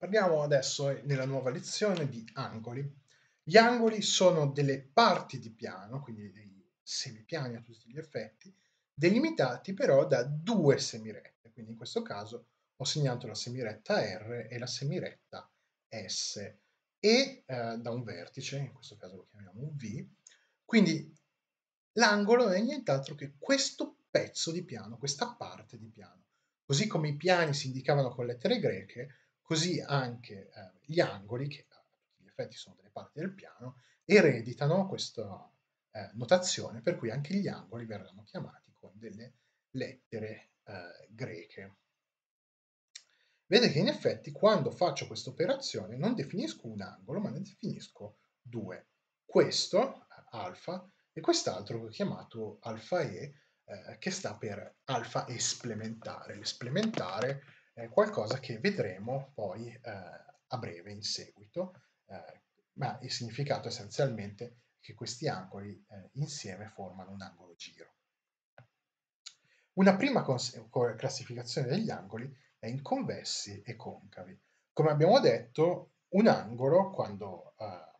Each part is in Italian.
Parliamo adesso, nella nuova lezione, di angoli. Gli angoli sono delle parti di piano, quindi dei semipiani a tutti gli effetti, delimitati però da due semirette. Quindi in questo caso ho segnato la semiretta R e la semiretta S e da un vertice, in questo caso lo chiamiamo un V. Quindi l'angolo non è nient'altro che questo pezzo di piano, questa parte di piano. Così come i piani si indicavano con lettere greche, così anche gli angoli, che a tutti gli effetti sono delle parti del piano, ereditano questa notazione, per cui anche gli angoli verranno chiamati con delle lettere greche. Vede che in effetti quando faccio questa operazione non definisco un angolo, ma ne definisco due. Questo, alfa, e quest'altro che ho chiamato alfa E, che sta per alfa esplementare. L'esplementare è qualcosa che vedremo poi a breve in seguito, ma il significato è essenzialmente che questi angoli insieme formano un angolo giro. Una prima classificazione degli angoli è in convessi e concavi. Come abbiamo detto, un angolo quando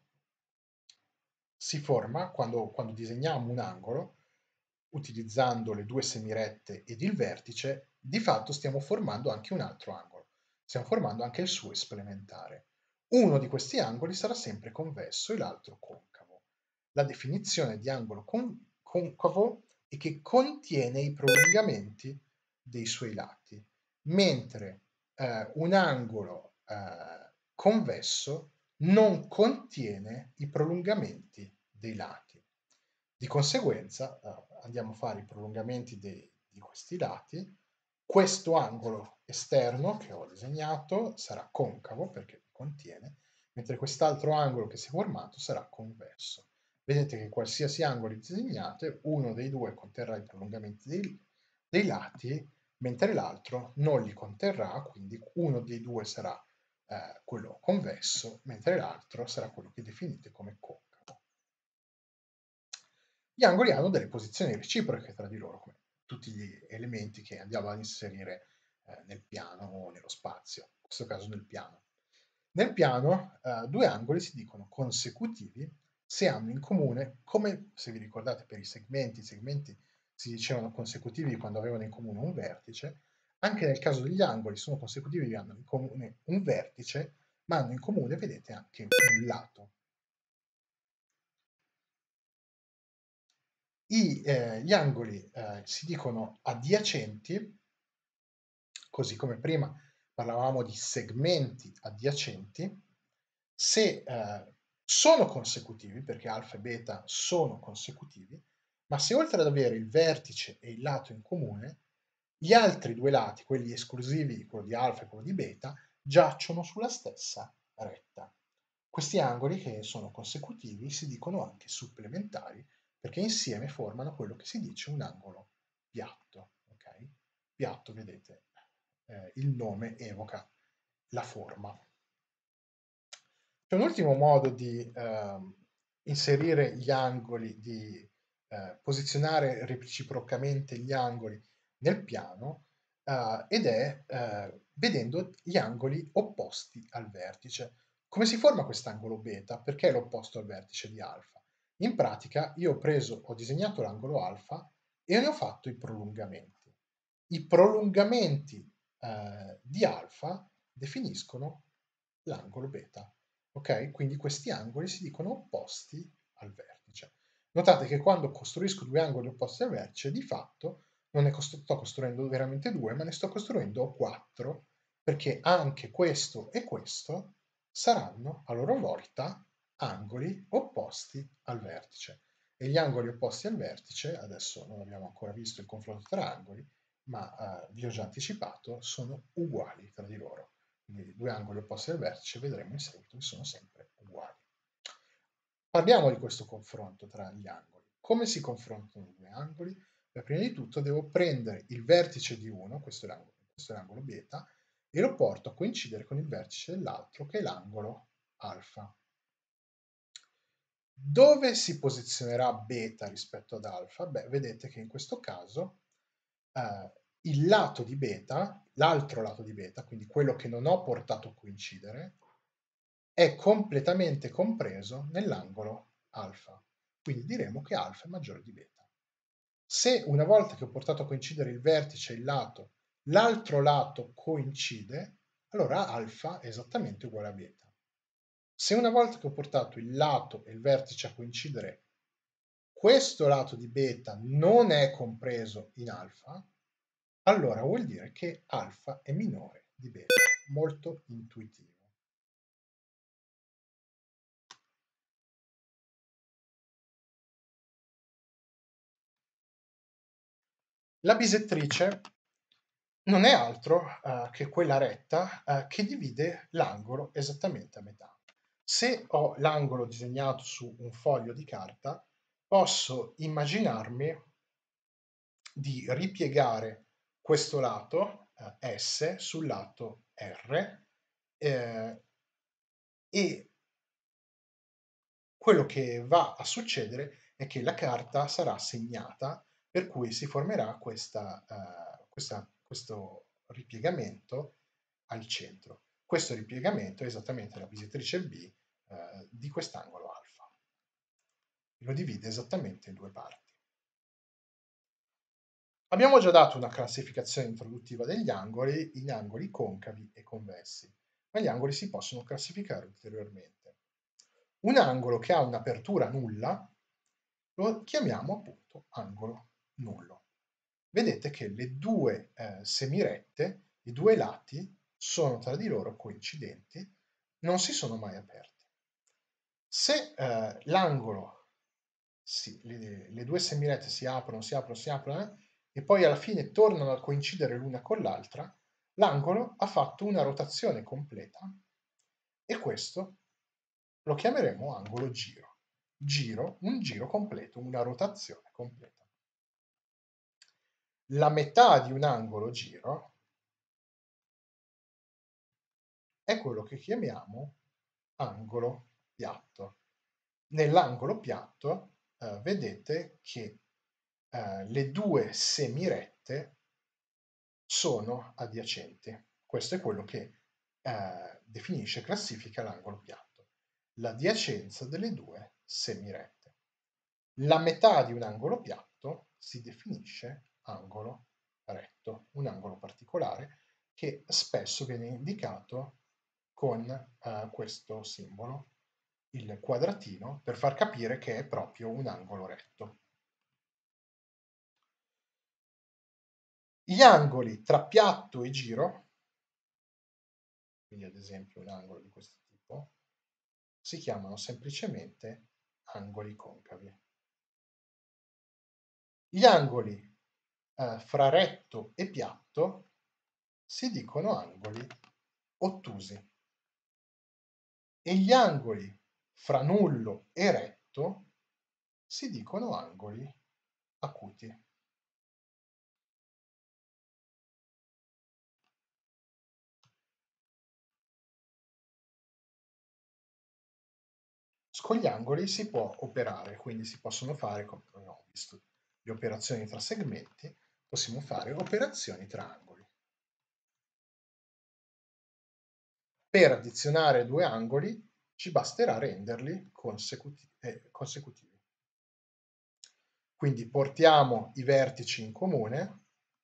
si forma, quando disegniamo un angolo, utilizzando le due semirette ed il vertice, di fatto stiamo formando anche un altro angolo. Stiamo formando anche il suo esplementare. Uno di questi angoli sarà sempre convesso e l'altro concavo. La definizione di angolo concavo è che contiene i prolungamenti dei suoi lati, mentre un angolo convesso non contiene i prolungamenti dei lati. Di conseguenza andiamo a fare i prolungamenti di questi lati. Questo angolo esterno che ho disegnato sarà concavo perché li contiene, mentre quest'altro angolo che si è formato sarà convesso. Vedete che qualsiasi angolo disegnate, uno dei due conterrà i prolungamenti dei lati, mentre l'altro non li conterrà, quindi uno dei due sarà quello convesso, mentre l'altro sarà quello che definite come concavo. Gli angoli hanno delle posizioni reciproche tra di loro, come tutti gli elementi che andiamo ad inserire nel piano o nello spazio, in questo caso nel piano. Nel piano due angoli si dicono consecutivi se hanno in comune, come se vi ricordate per i segmenti si dicevano consecutivi quando avevano in comune un vertice, anche nel caso degli angoli sono consecutivi, hanno in comune un vertice, ma hanno in comune, vedete, anche un lato. Gli angoli si dicono adiacenti, così come prima parlavamo di segmenti adiacenti, se sono consecutivi, perché alfa e beta sono consecutivi, ma se oltre ad avere il vertice e il lato in comune, gli altri due lati, quelli esclusivi, quello di alfa e quello di beta, giacciono sulla stessa retta. Questi angoli che sono consecutivi si dicono anche supplementari perché insieme formano quello che si dice un angolo piatto. Okay? Piatto, vedete, il nome evoca la forma. C'è un ultimo modo di inserire gli angoli, di posizionare reciprocamente gli angoli nel piano ed è vedendo gli angoli opposti al vertice. Come si forma quest'angolo beta? Perché è l'opposto al vertice di alfa? In pratica io ho disegnato l'angolo alfa e ne ho fatto i prolungamenti. I prolungamenti di alfa definiscono l'angolo beta. Ok? Quindi questi angoli si dicono opposti al vertice. Notate che quando costruisco due angoli opposti al vertice, di fatto non ne sto costruendo veramente due, ma ne sto costruendo 4, perché anche questo e questo saranno a loro volta angoli opposti al vertice. E gli angoli opposti al vertice, adesso non abbiamo ancora visto il confronto tra angoli, ma vi ho già anticipato, sono uguali tra di loro. Quindi due angoli opposti al vertice vedremo in seguito che sono sempre uguali. Parliamo di questo confronto tra gli angoli. Come si confrontano i due angoli? Beh, prima di tutto devo prendere il vertice di uno, questo è l'angolo beta, e lo porto a coincidere con il vertice dell'altro, che è l'angolo alfa. Dove si posizionerà beta rispetto ad alfa? Beh, vedete che in questo caso il lato di beta, l'altro lato di beta, quindi quello che non ho portato a coincidere, è completamente compreso nell'angolo alfa. Quindi diremo che alfa è maggiore di beta. Se una volta che ho portato a coincidere il vertice e il lato, l'altro lato coincide, allora alfa è esattamente uguale a beta. Se una volta che ho portato il lato e il vertice a coincidere, questo lato di beta non è compreso in alfa, allora vuol dire che alfa è minore di beta. Molto intuitivo. La bisettrice non è altro che quella retta che divide l'angolo esattamente a metà. Se ho l'angolo disegnato su un foglio di carta, posso immaginarmi di ripiegare questo lato S sul lato R e quello che va a succedere è che la carta sarà segnata, per cui si formerà questo ripiegamento al centro. Questo ripiegamento è esattamente la bisettrice B di quest'angolo alfa. Lo divide esattamente in due parti. Abbiamo già dato una classificazione introduttiva degli angoli in angoli concavi e convessi, ma gli angoli si possono classificare ulteriormente. Un angolo che ha un'apertura nulla lo chiamiamo appunto angolo nullo. Vedete che le due semirette, i due lati, sono tra di loro coincidenti, non si sono mai aperti. Se l'angolo, le due semirette si aprono, e poi alla fine tornano a coincidere l'una con l'altra, l'angolo ha fatto una rotazione completa e questo lo chiameremo angolo giro. Un giro completo, una rotazione completa. La metà di un angolo giro è quello che chiamiamo angolo piatto. Nell'angolo piatto vedete che le due semirette sono adiacenti. Questo è quello che definisce e classifica l'angolo piatto. L'adiacenza delle due semirette. La metà di un angolo piatto si definisce angolo retto, un angolo particolare che spesso viene indicato con questo simbolo, il quadratino, per far capire che è proprio un angolo retto. Gli angoli tra piatto e giro, quindi ad esempio un angolo di questo tipo, si chiamano semplicemente angoli concavi. Gli angoli fra retto e piatto si dicono angoli ottusi e gli angoli fra nullo e retto si dicono angoli acuti. Con gli angoli si può operare, quindi si possono fare, come abbiamo visto, le operazioni tra segmenti, possiamo fare operazioni tra angoli. Per addizionare due angoli ci basterà renderli consecutivi. Quindi portiamo i vertici in comune,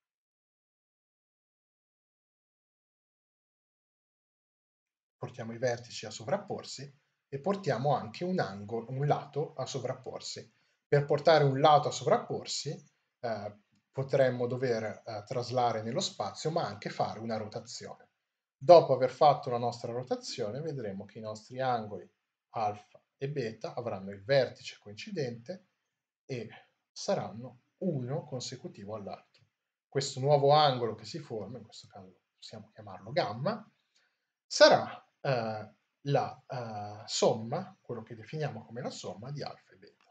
portiamo i vertici a sovrapporsi e portiamo anche un lato a sovrapporsi. Per portare un lato a sovrapporsi potremmo dover traslare nello spazio, ma anche fare una rotazione. Dopo aver fatto la nostra rotazione, vedremo che i nostri angoli alfa e beta avranno il vertice coincidente e saranno uno consecutivo all'altro. Questo nuovo angolo che si forma, in questo caso possiamo chiamarlo gamma, sarà la somma, quello che definiamo come la somma di alfa e beta.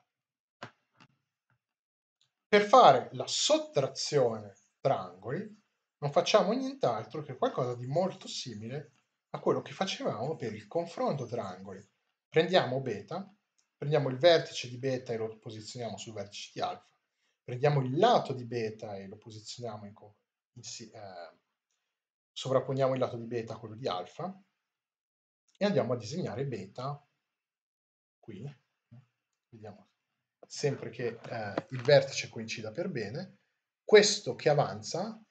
Per fare la sottrazione tra angoli non facciamo nient'altro che qualcosa di molto simile a quello che facevamo per il confronto tra angoli. Prendiamo beta, prendiamo il vertice di beta e lo posizioniamo sul vertice di alfa, prendiamo il lato di beta e lo posizioniamo sovrapponiamo il lato di beta a quello di alfa e andiamo a disegnare beta qui. Vediamo sempre che il vertice coincida per bene. Questo che avanza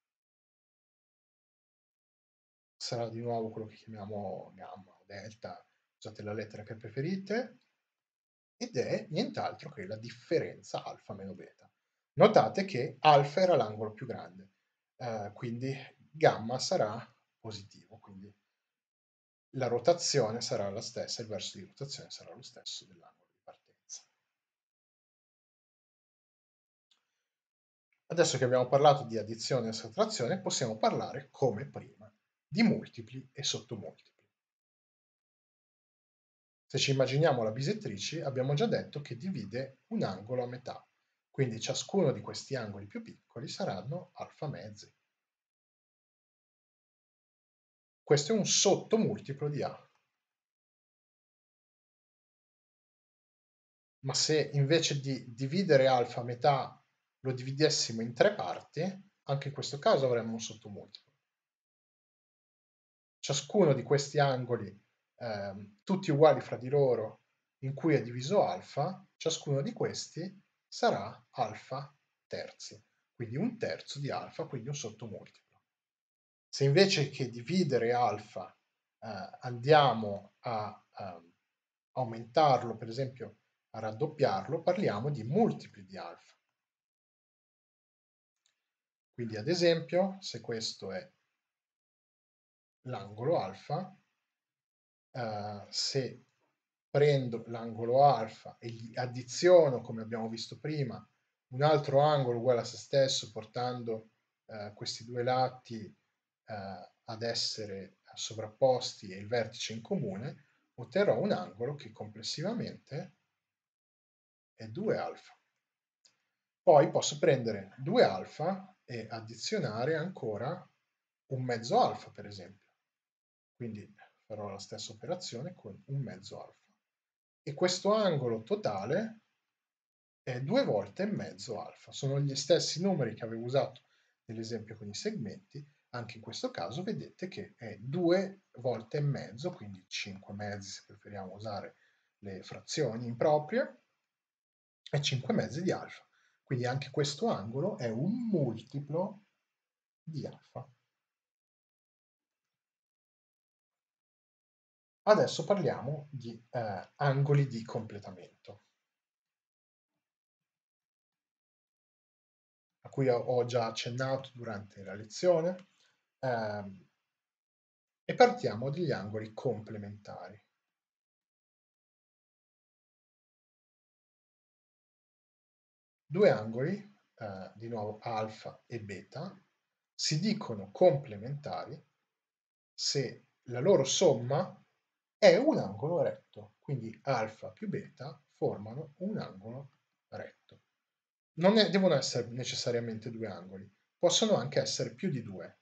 sarà di nuovo quello che chiamiamo gamma o delta, usate la lettera che preferite, ed è nient'altro che la differenza alfa meno beta. Notate che alfa era l'angolo più grande, quindi gamma sarà positivo, quindi la rotazione sarà la stessa, il verso di rotazione sarà lo stesso dell'angolo di partenza. Adesso che abbiamo parlato di addizione e sottrazione, possiamo parlare, come prima, di multipli e sottomultipli. Se ci immaginiamo la bisettrice, abbiamo già detto che divide un angolo a metà, quindi ciascuno di questi angoli più piccoli saranno alfa mezzi. Questo è un sottomultiplo di A. Ma se invece di dividere alfa a metà lo dividessimo in 3 parti, anche in questo caso avremmo un sottomultiplo. Ciascuno di questi angoli, tutti uguali fra di loro, in cui è diviso alfa, ciascuno di questi sarà alfa terzi, quindi un terzo di alfa, quindi un sottomultiplo. Se invece che dividere alfa andiamo a aumentarlo, per esempio a raddoppiarlo, parliamo di multipli di alfa. Quindi ad esempio, se questo è l'angolo alfa, se prendo l'angolo alfa e gli addiziono, come abbiamo visto prima, un altro angolo uguale a se stesso, portando questi due lati ad essere sovrapposti e il vertice in comune, otterrò un angolo che complessivamente è 2 alfa. Poi posso prendere 2 alfa e addizionare ancora un mezzo alfa, per esempio. Quindi farò la stessa operazione con un mezzo alfa. E questo angolo totale è 2 volte e mezzo alfa. Sono gli stessi numeri che avevo usato nell'esempio con i segmenti. Anche in questo caso vedete che è 2 volte e mezzo, quindi 5 mezzi se preferiamo usare le frazioni improprie, e 5 mezzi di alfa. Quindi anche questo angolo è un multiplo di alfa. Adesso parliamo di angoli di completamento, a cui ho già accennato durante la lezione, e partiamo dagli angoli complementari. Due angoli, di nuovo alfa e beta, si dicono complementari se la loro somma è un angolo retto, quindi alfa più beta formano un angolo retto. Non devono essere necessariamente due angoli, possono anche essere più di due.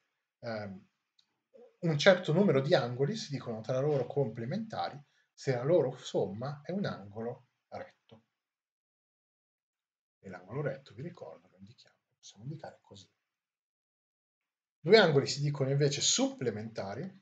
Un certo numero di angoli si dicono tra loro complementari se la loro somma è un angolo retto. E l'angolo retto, vi ricordo, lo possiamo indicare così. Due angoli si dicono invece supplementari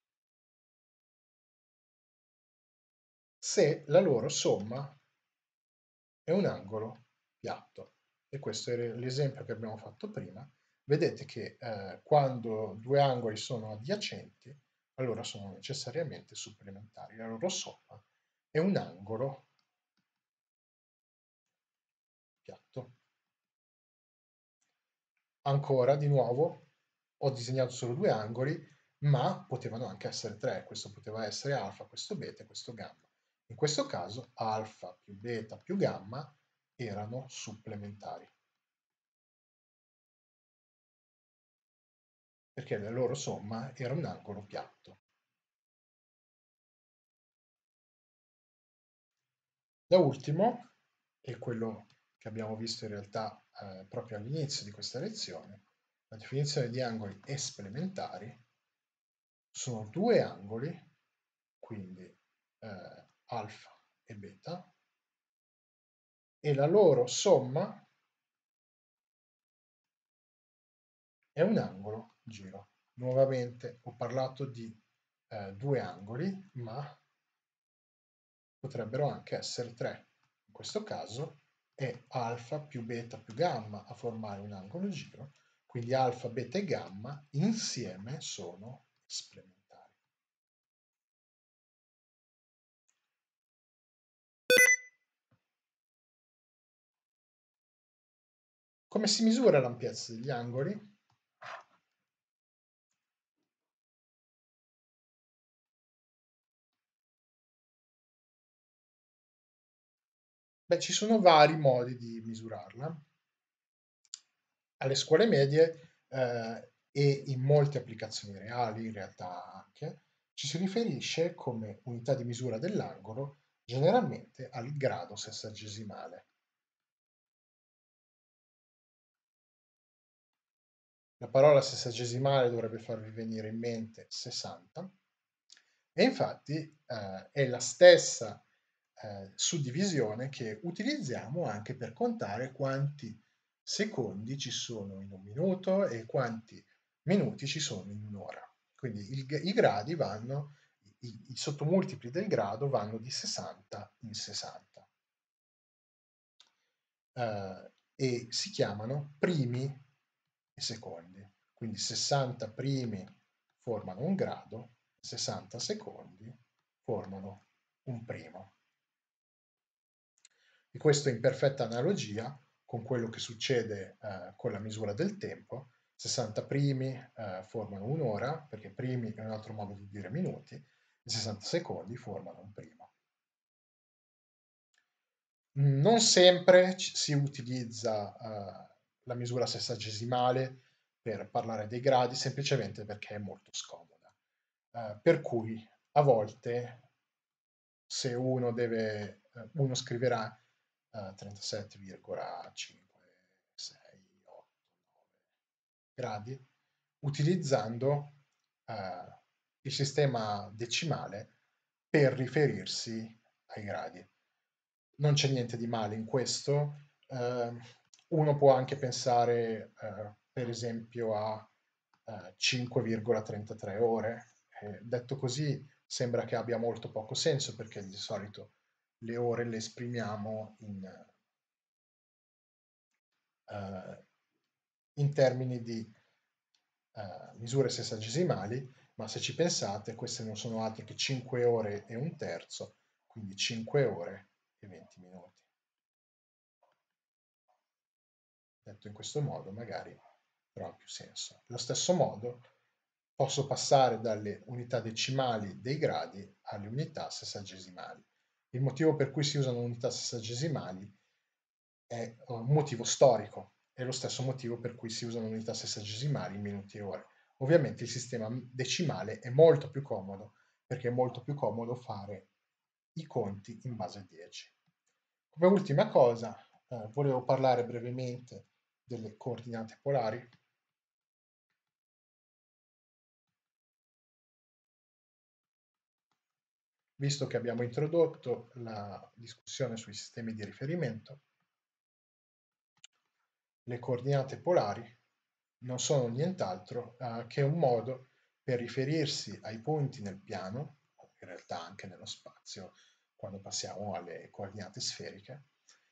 se la loro somma è un angolo piatto. E questo è l'esempio che abbiamo fatto prima. Vedete che quando due angoli sono adiacenti, allora sono necessariamente supplementari. La loro somma è un angolo piatto. Ancora, di nuovo, ho disegnato solo due angoli, ma potevano anche essere tre. Questo poteva essere alfa, questo beta e questo gamma. In questo caso alfa più beta più gamma erano supplementari, perché la loro somma era un angolo piatto. Da ultimo, e quello che abbiamo visto in realtà proprio all'inizio di questa lezione, la definizione di angoli esplementari sono due angoli, quindi alfa e beta, e la loro somma è un angolo giro. Nuovamente ho parlato di due angoli, ma potrebbero anche essere tre. In questo caso è alfa più beta più gamma a formare un angolo giro, quindi alfa, beta e gamma insieme sono esplementari. Come si misura l'ampiezza degli angoli? Beh, ci sono vari modi di misurarla. Alle scuole medie e in molte applicazioni reali, in realtà anche, ci si riferisce come unità di misura dell'angolo generalmente al grado sessagesimale. La parola sessagesimale dovrebbe farvi venire in mente 60 e infatti è la stessa suddivisione che utilizziamo anche per contare quanti secondi ci sono in un minuto e quanti minuti ci sono in un'ora. Quindi i gradi vanno, i sottomultipli del grado vanno di 60 in 60 e si chiamano primi e secondi. Quindi 60 primi formano un grado, 60 secondi formano un primo. E questo in perfetta analogia con quello che succede con la misura del tempo. 60 primi formano un'ora, perché primi è un altro modo di dire minuti, e 60 secondi formano un primo. Non sempre si utilizza la misura sessagesimale per parlare dei gradi, semplicemente perché è molto scomoda. Per cui a volte se uno scriverà 37,568 gradi utilizzando il sistema decimale per riferirsi ai gradi. Non c'è niente di male in questo. Uno può anche pensare, per esempio, a 5,33 ore. Detto così sembra che abbia molto poco senso perché di solito le ore le esprimiamo in termini di misure sessagesimali, ma se ci pensate queste non sono altro che 5 ore e un terzo, quindi 5 ore e 20 minuti. Detto in questo modo magari trova più senso. Allo stesso modo posso passare dalle unità decimali dei gradi alle unità sessagesimali. Il motivo per cui si usano unità sessagesimali è un motivo storico, è lo stesso motivo per cui si usano unità sessagesimali in minuti e ore. Ovviamente il sistema decimale è molto più comodo perché è molto più comodo fare i conti in base a 10. Come ultima cosa, volevo parlare brevemente delle coordinate polari. Visto che abbiamo introdotto la discussione sui sistemi di riferimento, le coordinate polari non sono nient'altro che un modo per riferirsi ai punti nel piano, o in realtà anche nello spazio, quando passiamo alle coordinate sferiche,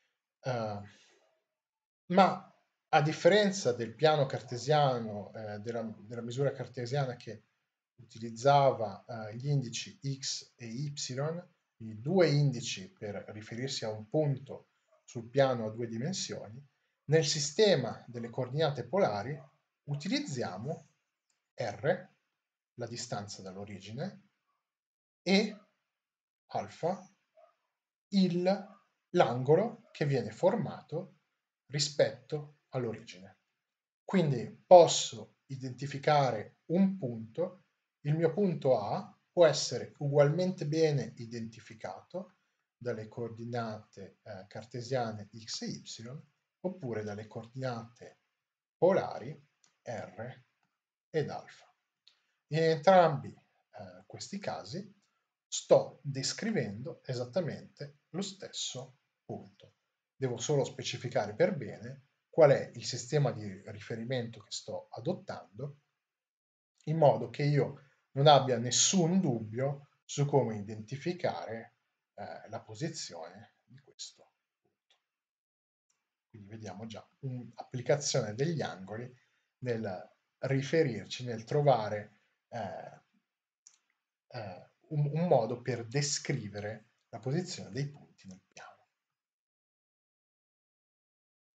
ma a differenza del piano cartesiano, della misura cartesiana che utilizzava gli indici x e y, i due indici per riferirsi a un punto sul piano a due dimensioni, nel sistema delle coordinate polari utilizziamo r, la distanza dall'origine, e alfa, l'angolo che viene formato rispetto all'origine. Quindi posso identificare un punto, il mio punto A può essere ugualmente bene identificato dalle coordinate cartesiane x e y oppure dalle coordinate polari r ed alfa. In entrambi questi casi sto descrivendo esattamente lo stesso punto. Devo solo specificare per bene qual è il sistema di riferimento che sto adottando, in modo che io non abbia nessun dubbio su come identificare la posizione di questo punto. Quindi vediamo già un'applicazione degli angoli nel riferirci, nel trovare un modo per descrivere la posizione dei punti nel piano.